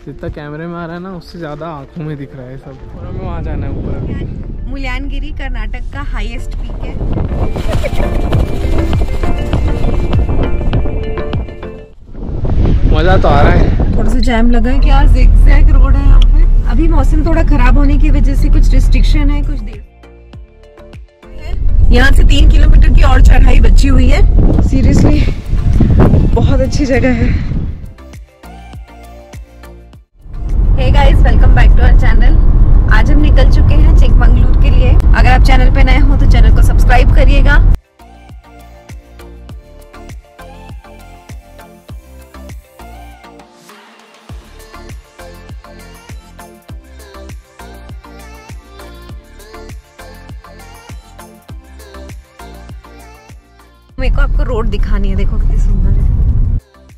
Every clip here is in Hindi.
जितना कैमरे में आ रहा है ना उससे ज़्यादा आँखों में दिख रहा है सब। और हमें वहाँ जाना है ऊपर। मुल्यानगिरी कर्नाटक का हाईएस्ट पीक है। मज़ा तो आ रहा है। थोड़ा सा जैम लगा है, क्या ज़िगज़ैग रोड है यहाँ पे। अभी मौसम थोड़ा खराब होने की वजह से कुछ रिस्ट्रिक्शन है, कुछ देर यहाँ से 3 किलोमीटर की और चढ़ाई बची हुई है। सीरियसली बहुत अच्छी जगह है। Hey guys, welcome back to our channel. आज हम निकल चुके हैं चिकमंगलूर के लिए। अगर आप चैनल पे नए हो तो चैनल को सब्सक्राइब करिएगा। मेरे को आपको रोड दिखानी है, देखो कितनी सुंदर है।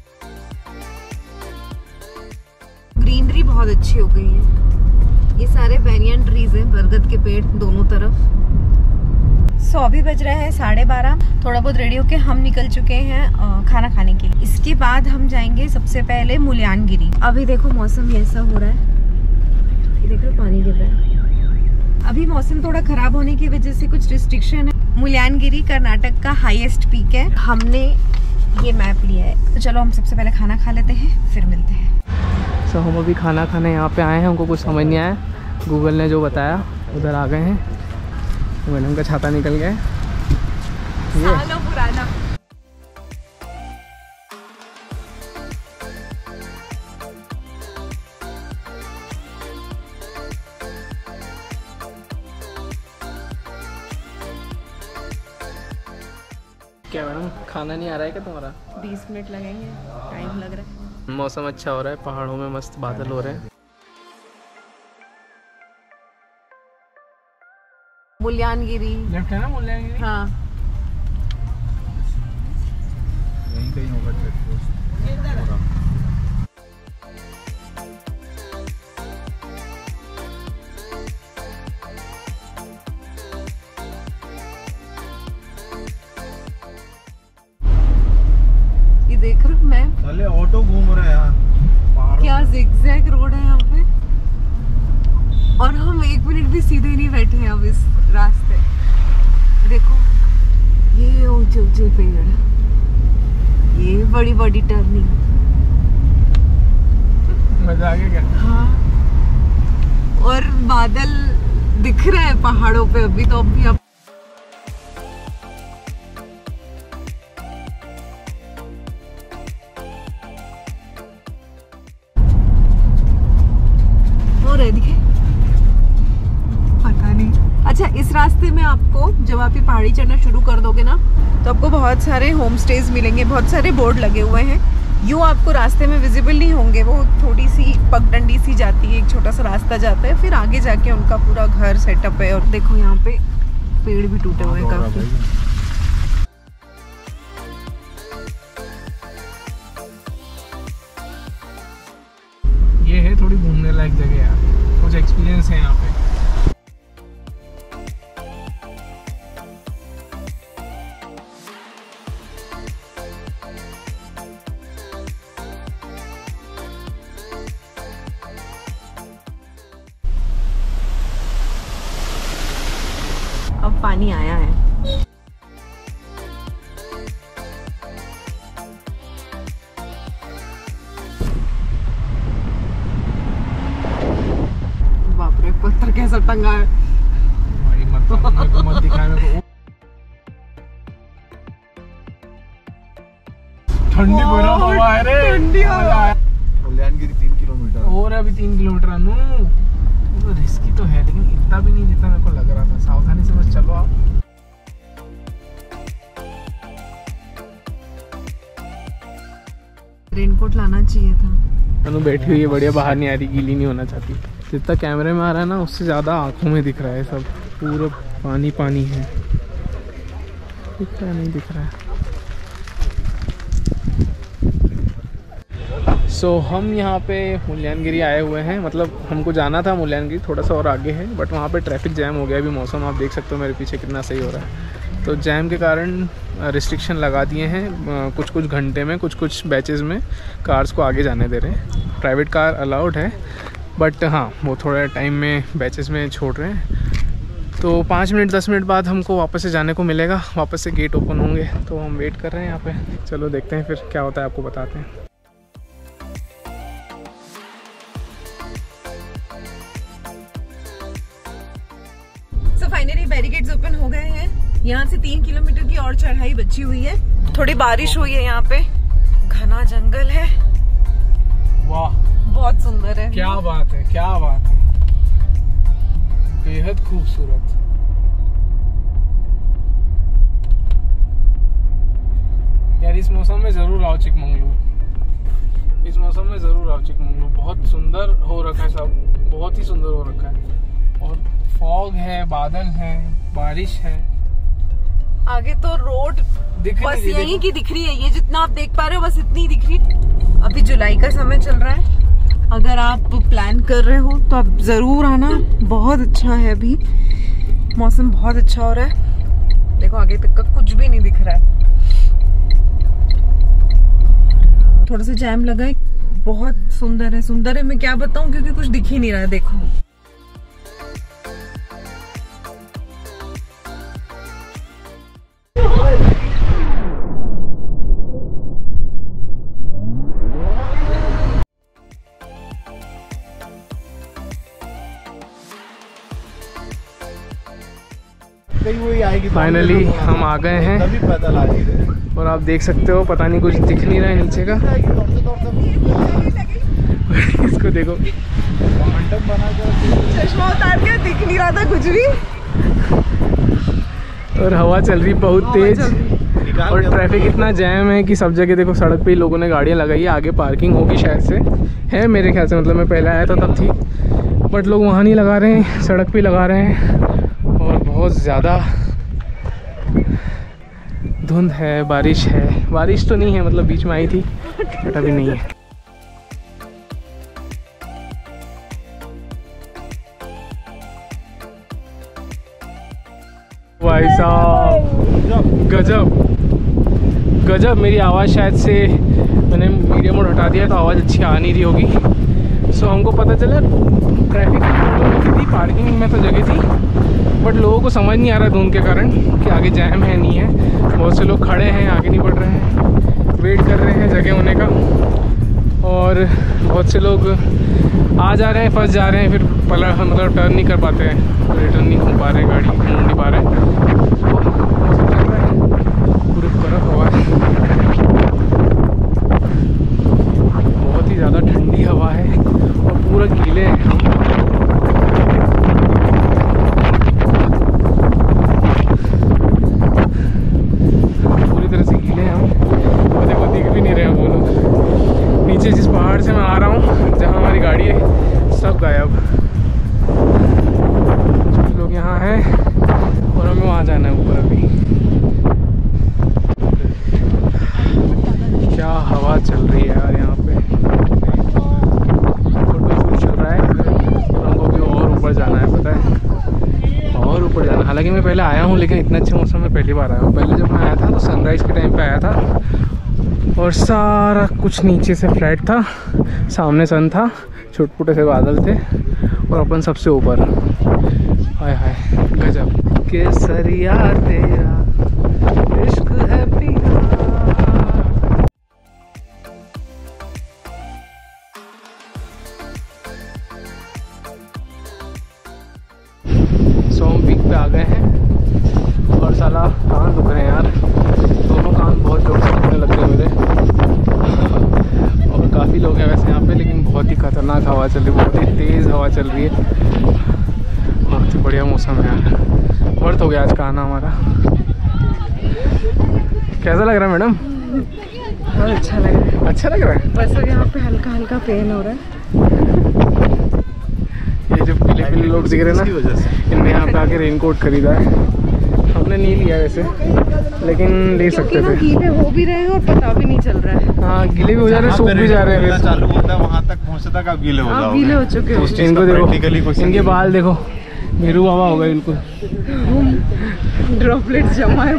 ग्रीनरी बहुत अच्छी हो गई है। ये सारे बैनियन ट्रीज हैं, बरगद के पेड़ दोनों तरफ। सो अभी बज रहे हैं 12:30। थोड़ा बहुत रेडी होके हम निकल चुके हैं खाना खाने के लिए। इसके बाद हम जाएंगे सबसे पहले मुल्यानगिरी। अभी देखो मौसम ऐसा हो रहा है, ये देख रहे हो पानी गिर रहा है। अभी मौसम थोड़ा खराब होने की वजह से कुछ रिस्ट्रिक्शन है। मुल्यानगिरी कर्नाटक का हाईएस्ट पीक है। हमने ये मैप लिया है, तो चलो हम सबसे पहले खाना खा लेते हैं, फिर मिलते हैं। सो हम अभी खाना खाने यहाँ पे आए हैं। हमको कुछ समझ नहीं आया, गूगल ने जो बताया उधर आ गए हैं। मैडम का छाता निकल गया है। सालों पुराना। क्या मैडम, खाना नहीं आ रहा है क्या तुम्हारा? 20 मिनट लगेंगे, टाइम लग रहा है। मौसम अच्छा हो रहा है, पहाड़ों में मस्त बादल हो रहे हैं। मुल्यानगिरी लेफ्ट है ना मुल्यानगिरी? हाँ। यहीं कहीं होगा चेक पोस्ट। ये देख रहा हूँ मैं, साले ऑटो घूम रहे हैं यहाँ। क्या ज़िगज़ैग रोड है यहाँ पे। और हम 1 मिनट भी सीधे नहीं बैठे हैं अब इस रास्ते। देखो ये ऊंचे ऊंचे पेड़, ये बड़ी बड़ी टर्निंग। मजा आ गया क्या? हाँ, और बादल दिख रहे हैं पहाड़ों पे अभी तो। अभी अब हो रहे दिखे, पता नहीं। अच्छा, इस रास्ते में आपको जब आप ये पहाड़ी चढ़ना शुरू कर दोगे ना, तो आपको बहुत सारे होम स्टेज मिलेंगे। बहुत सारे बोर्ड लगे हुए हैं। यूँ आपको रास्ते में विजिबल नहीं होंगे, वो थोड़ी सी पगडंडी सी जाती है, एक छोटा सा रास्ता जाता है, फिर आगे जाके उनका पूरा घर सेटअप है। और देखो यहाँ पे पेड़ भी टूटे हुए हैं काफी। ये है थोड़ी घूमने लायक जगह यार, कुछ एक्सपीरियंस है यहाँ पे। अब पानी आया है। बाप रे, पत्थर कैसा टंगा है। भाई मत मेरे को मत दिखाए मेरे को। ठंडी बर्फ हवा है रे, ठंडी हवा। मुल्यानगिरी 3 किलोमीटर और अभी 3 किलोमीटर अनु, तो रिस्की तो है लेकिन इतना भी नहीं जितना मेरे को लग रहा था। सावधानी से बस चलो आप। रेनकोट लाना चाहिए था। अनु बैठी हुई है बढ़िया, बाहर नहीं आ रही, गीली नहीं होना चाहती। जितना कैमरे में आ रहा है ना उससे ज़्यादा आँखों में दिख रहा है सब। पूरा पानी पानी है, दिख रहा है नहीं दिख रहा है। सो हम यहाँ पे मुल्यानगिरी आए हुए हैं। मतलब हमको जाना था मुल्यानगिरी, थोड़ा सा और आगे है, बट वहाँ पे ट्रैफिक जैम हो गया। अभी मौसम आप देख सकते हो मेरे पीछे कितना सही हो रहा है। तो जैम के कारण रिस्ट्रिक्शन लगा दिए हैं, कुछ कुछ घंटे में कुछ बैचेस में कार्स को आगे जाने दे रहे हैं। प्राइवेट कार अलाउड है, बट हाँ वो थोड़ा टाइम में बैचेस में छोड़ रहे हैं। तो 5 मिनट 10 मिनट बाद हमको वापस से जाने को मिलेगा, वापस से गेट ओपन होंगे, तो हम वेट कर रहे हैं यहाँ पे। चलो देखते हैं फिर क्या होता है, आपको बताते हैं। So फाइनली बैरिकेड्स ओपन हो गए हैं। यहाँ से 3 किलोमीटर की और चढ़ाई बची हुई है। थोड़ी बारिश हुई है, यहाँ पे घना जंगल है। वाह बहुत सुंदर है। क्या बात है, क्या बात है, बेहद खूबसूरत। यार इस मौसम में जरूर आओ चिकमंगलूर, इस मौसम में जरूर आओ चिकमंगलूर। बहुत सुंदर हो रखा है सब, बहुत ही सुंदर हो रखा है। और फॉग है, बादल है, बारिश है। आगे तो रोड बस यही की दिख रही है, ये जितना आप देख पा रहे हो बस इतनी दिख रही। अभी जुलाई का समय चल रहा है, अगर आप प्लान कर रहे हो तो आप जरूर आना। बहुत अच्छा है, अभी मौसम बहुत अच्छा हो रहा है। देखो आगे तक का कुछ भी नहीं दिख रहा है, थोड़ा सा जैम लगा है। बहुत सुंदर है, सुंदर है मैं क्या बताऊं, क्योंकि कुछ दिख ही नहीं रहा है। देखो फाइनली हम आ गए हैं और आप देख सकते हो पता नहीं कुछ दिख नहीं रहा है नीचे का। इसको देखो, चश्मा उतार के दिख नहीं रहा था कुछ भी, और हवा चल रही बहुत तेज, और ट्रैफिक इतना जैम है कि सब जगह देखो सड़क पे ही लोगों ने गाड़ियाँ लगाई है। आगे पार्किंग होगी शायद से, है मेरे ख्याल से, मतलब मैं पहले आया था तब थी, बट लोग वहाँ नहीं लगा रहे हैं, सड़क पे लगा रहे हैं। और बहुत ज़्यादा धुंध है, बारिश है, बारिश तो नहीं है, मतलब बीच में आई थी बट अभी नहीं है। भाई साहब गजब गजब। मेरी आवाज़ शायद से मैंने मीडियम मोड हटा दिया तो आवाज़ अच्छी आ नहीं रही होगी। सो हमको पता चला ट्रैफिक की थी, पार्किंग में तो जगह थी, बट लोगों को समझ नहीं आ रहा धुंध के कारण कि आगे जैम है नहीं है। बहुत से लोग खड़े हैं, आगे नहीं बढ़ रहे हैं, वेट कर रहे हैं जगह होने का, और बहुत से लोग आ जा रहे हैं, फंस जा रहे हैं, फिर मतलब टर्न नहीं कर पाते हैं, रिटर्न नहीं हो पा रहे, गाड़ी मोड़ नहीं पा रहे। मौसम चल रहा है, पूरी बर्फ हवा है, बहुत ही ज़्यादा ठंडी हवा है और पूरा गीले हैं हम। पूरी तरह से गीले हैं हम, देखो दिख भी नहीं रहे हम लोग। नीचे जिस पहाड़ से मैं आ रहा हूँ, जहाँ हमारी गाड़ी है, सब गायब। कुछ लोग यहाँ हैं और हमें वहाँ जाना है ऊपर। अभी क्या हवा चल रही है यार यहाँ पे, फोटो शूट चल रहा है और हमको भी और ऊपर जाना है, पता है, और ऊपर जाना। हालांकि मैं पहले आया हूँ, लेकिन इतने अच्छे मौसम में पहली बार आया हूँ। पहले जब मैं आया था तो सनराइज़ के टाइम पे आया था और सारा कुछ नीचे से फ्लैट था, सामने सन था, छोटे-छोटे से बादल थे और अपन सबसे ऊपर। हाय हाय गजब। केसरिया तेरा इश्क है पिया। सोम पीक पे आ गए हैं और साला कान दुख रहे हैं यार, दोनों कान बहुत जोर से दुखने लग गए मेरे। और काफ़ी लोग हैं वैसे यहाँ पे, लेकिन बहुत ही खतरनाक हवा चल रही है, बहुत ही तेज़ हवा चल रही है। बहुत ही बढ़िया मौसम है यार, वर्थ हो गया आज का आना हमारा। कैसा लग रहा है मैडम? बहुत अच्छा लग रहा है। अच्छा लग रहा है, बस यहाँ पे हल्का हल्का पेन हो रहा है। ये जो पीले पीले लोग दिख रहे हैं ना, इनने यहाँ पे आके रेनकोट खरीदा है। हमने नहीं लिया वैसे, लेकिन ले सकते थे। गीले हो भी रहे हैं और पता भी नहीं चल रहा है। हाँ गीले भी हो जा रहे हैं, सूख भी जा रहे हैं। चालू होता है वहाँ तक पहुँचता तक आप गीले हो जाओगे। गीले हो चुके हो। इनको देखो, इनके बाल देखो मेरू बाबा होगा बिल्कुल। ड्रॉपलेट्स जमा है।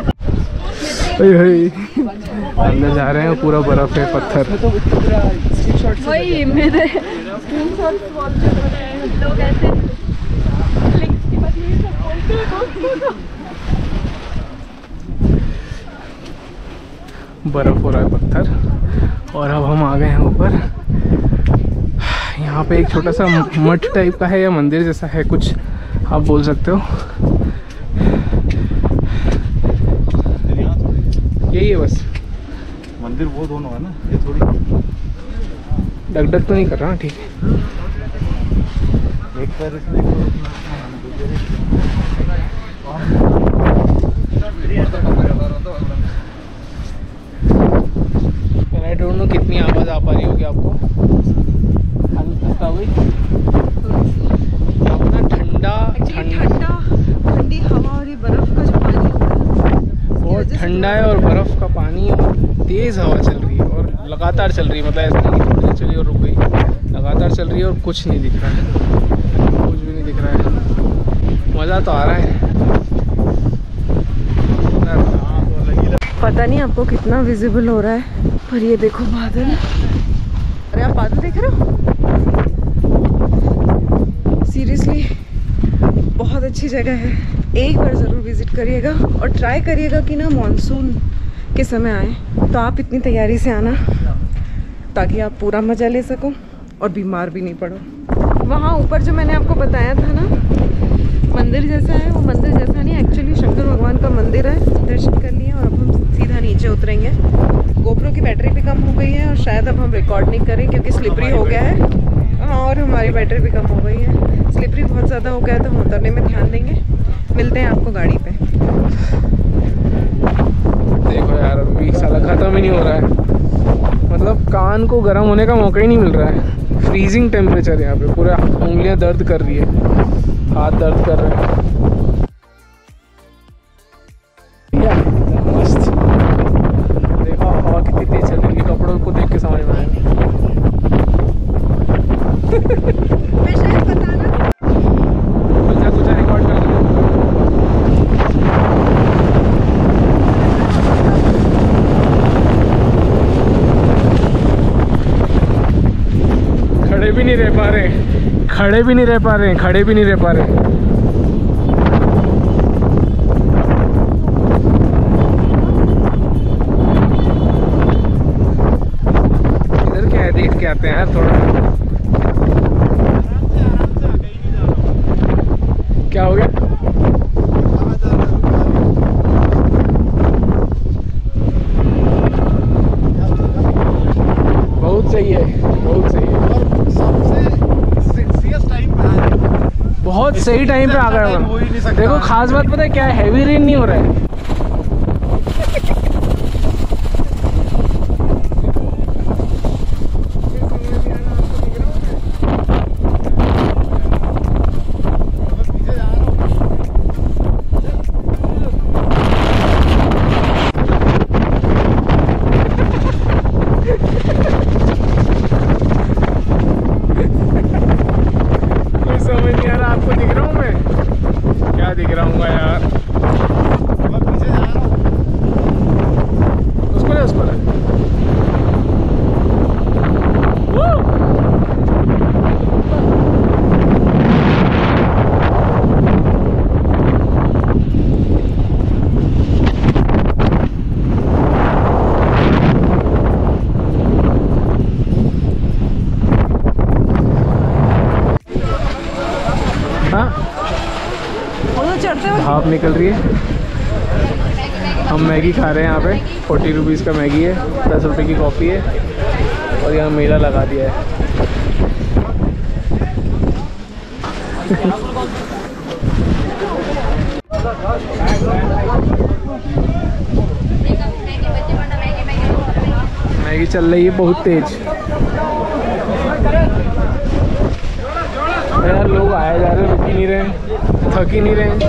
अंदर जा रहे हैं, पूरा बर्फ है, पत्थर। वही मेरे लोग ऐसे बर्फ हो रहा है, पत्थर। और अब हम आ गए हैं ऊपर। यहाँ पे एक छोटा सा मठ टाइप का है या मंदिर जैसा है कुछ, आप बोल सकते हो। यही है बस मंदिर, वो दोनों है ना, ये थोड़ी डग डग तो नहीं कर रहा। ठीक है, एक पैर इसमें आई डोंट नो कितनी आवाज़ आ पा रही होगी आपको। अपना ठंडी हवा और ये बर्फ का जो पानी होता है बहुत ठंडा है, और बर्फ का पानी और तेज़ हवा चल रही है, और लगातार चल रही है। मतलब ऐसा नहीं कि थोड़ी देर चली और रुक गई, लगातार चल रही है और कुछ नहीं दिख रहा है, कुछ भी नहीं दिख रहा है। मज़ा तो आ रहा है। पता नहीं आपको कितना विजिबल हो रहा है, पर ये देखो बादल। अरे आप बादल देख रहे हो? सीरियसली बहुत अच्छी जगह है, एक बार ज़रूर विजिट करिएगा। और ट्राई करिएगा कि ना मानसून के समय आए, तो आप इतनी तैयारी से आना ताकि आप पूरा मज़ा ले सको और बीमार भी नहीं पड़ो। वहाँ ऊपर जो मैंने आपको बताया था ना मंदिर जैसा है, वो मंदिर जैसा नहीं, एक्चुअली शंकर भगवान का मंदिर है। दर्शन कर लिए और अब हम सीधा नीचे उतरेंगे। गोप्रो की बैटरी भी कम हो गई है और शायद अब हम रिकॉर्ड नहीं करें क्योंकि स्लिपरी हो गया है। हाँ, और हमारी बैटरी भी कम हो गई है, स्लिपरी बहुत ज़्यादा हो गया है, तो हम उतरने में ध्यान देंगे। मिलते हैं आपको गाड़ी पे। देखो यार, अभी साला ख़त्म ही नहीं हो रहा है। मतलब कान को गर्म होने का मौका ही नहीं मिल रहा है। फ्रीजिंग टेम्परेचर यहाँ पे, पूरा उंगलियाँ दर्द कर रही है, हाथ दर्द कर रहे हैं। मस्त, देखो हवा कितनी तेज चल रही है, कपड़ों को देख के समझ में आएगा। कुछ रिकॉर्ड कर दो। खड़े भी नहीं रह पा रहे, खड़े भी नहीं रह पा रहे, खड़े भी नहीं रह पा रहे। इधर क्या है, देख के आते हैं यार थोड़ा। क्या हो गया? बहुत सही है, बहुत सही है। बहुत सही टाइम पे आ गए हम। देखो खास बात पता है क्या है, हैवी रेन नहीं हो रहा है। भाप निकल रही है। हम मैगी खा रहे हैं यहाँ पे, 40 रुपीज़ का मैगी है, 10 रुपये की कॉफ़ी है, और यहाँ मेला लगा दिया है। मैगी चल रही है बहुत तेज। यार लोग आए जा रहे, रुक ही नहीं रहे, थक ही नहीं रहे,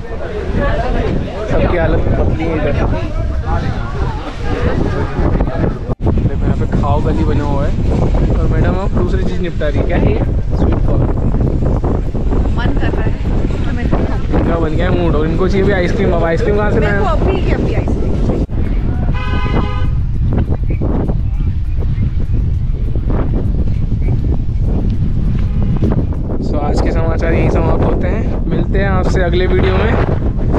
सबकी हालत पतली है इधर। देखो यहाँ पे खाओ गली बना हुआ है, और मैडम अब दूसरी चीज़ निपटा रही है। क्या है ये? Sweet corn. मन कर रहा है हमें इनका बन गया है मूड और इनको चाहिए भी आइसक्रीम। अब आइसक्रीम कहाँ से मेरे को लाए? अभी की अभी आइसक्रीम चाहिए। सो आज के समाचार यही समाप्त होते हैं। मिलते हैं आपसे अगले वीडियो में।